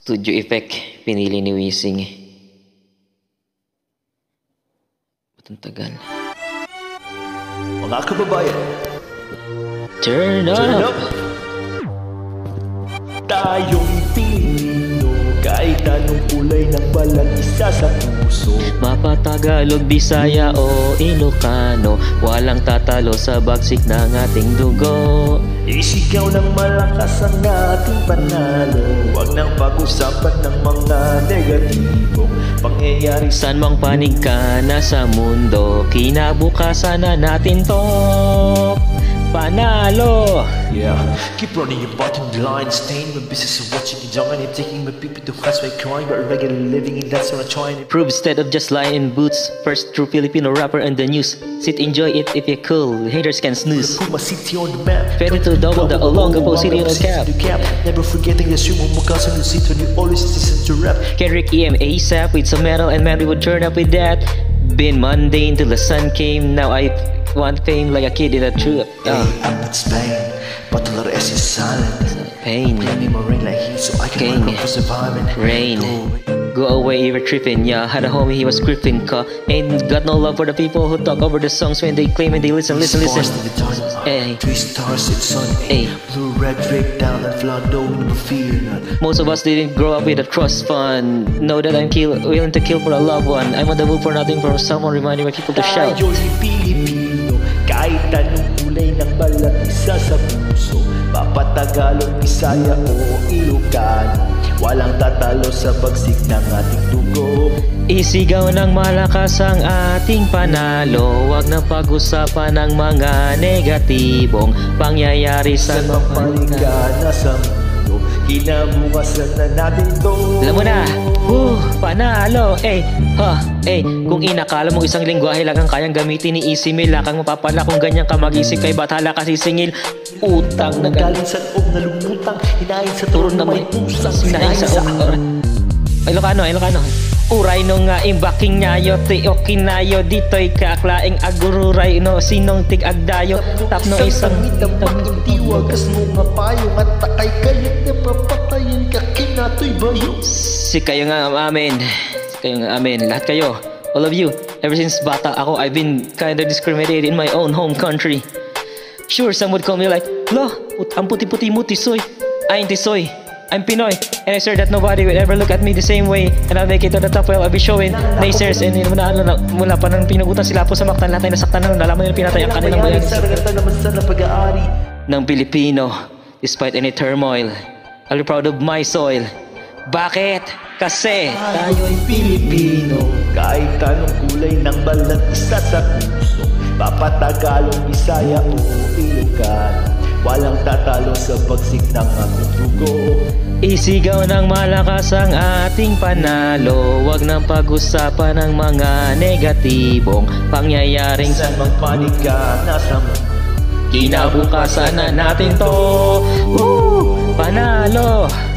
Studio effect, pinili ni Wisin. Ba't ang tagal? Mga kababayan, Turn up! Tayong Pilipino, kahit anong kulay ng balat, isa sa puso. Mapatagalog, Bisaya o Ilocano, walang tatalo sa bagsik ng ating dugo. Isigaw ng malakas ang ating panalo, huwag nang pag-usapan ng mga negatibong pangyayari. San mang panig ka na sa mundo, kinabukasan na natin to panalo. Yeah, keep running your bottom line, staying with business and watching it young, and you're taking my people to class by crying, but regularly living in that's what I'm trying to Prove instead of just lying in boots. First true Filipino rapper on the news. Sit, enjoy it if you're cool. Haters can snooze. put my city on the map. Ready to double the Olongapo City on the cap. Never forgetting the stream of Mukasa on the seat when you always listen to rap. Kendrick EM ASAP with some metal, and man we would turn up with that. Been mundane till the sun came. Now I want fame like a kid in a true. Hey, I'm not Spain, but the letter S is silent. Pain, Play me more rain like heat so I can King. work for surviving. rain. Go away, you were tripping. Yeah, had a homie, he was gripping. Ain't got no love for the people who talk over the songs when they claim and they listen. Hey. 3 stars, it's sun. Hey. Blue, red, red, down and flood, no fear none. Most of us didn't grow up with a trust fund. Know that I'm willing to kill for a loved one. I'm on the move for nothing from someone reminding my people to shout. Tayo'y Pilipino, kahit anong kulay ng balat, isa sa puso. Papatagalog, Bisaya o Ilocano, walang tatalo sa bagsik ng ating dugo. Isigaw ng malakas ang ating panalo. Huwag na pag-usapan ng mga negatibong pangyayari sa Sa mapaligana sa mundo, kinabukasan na natin to. Alam mo na, panalo, kung inakala mo isang lingwahe lang ang kayang gamitin ni Easy Mill, lakang mapapala kung ganyan ka mag-isip kay bathala ka sisingil. Utang na Nagaling sa loob na lumutang, hinahin sa turun turun na na may may pusang, sinahin sa Ilocano. Uray no nga imbaking nyayo, ti okinayo, dito'y kaklaing agururay, no sinong tig agdayo, tapno isang hindi wagas mo nga payong at takay kalit na papatayin ka kinato'y bayo. Si kayo nga amen. Lahat kayo, all of you. Ever since bata ako, I've been kinda discriminated in my own home country. Sure, some would call me like, lo, ang puti-puti mo tisoy. Ay, tisoy, I'm Pinoy. And I swear that nobody will ever look at me the same way. And I'll make it to the top while I'll be showing naysayers. And mula pa nang pinugutan sila po sa maktan, lahat ay nasaktan na nung nalaman nila pinatay ang kanilang bayan ng Pilipino. Despite any turmoil, I'll be proud of my soil. Bakit? Kasi Tayo'y Pilipino, kahit anong kulay ng balat, isa sa puso. Papatagalog, Bisaya o Ilocano, walang tatalo sa bagsik ng ating dugo. isigaw ng malakas ang ating panalo. Huwag nang pag-usapan ng mga negatibong pangyayaring Saan mang panig ka, nasa mundo, kinabukasan na natin to. Panalo!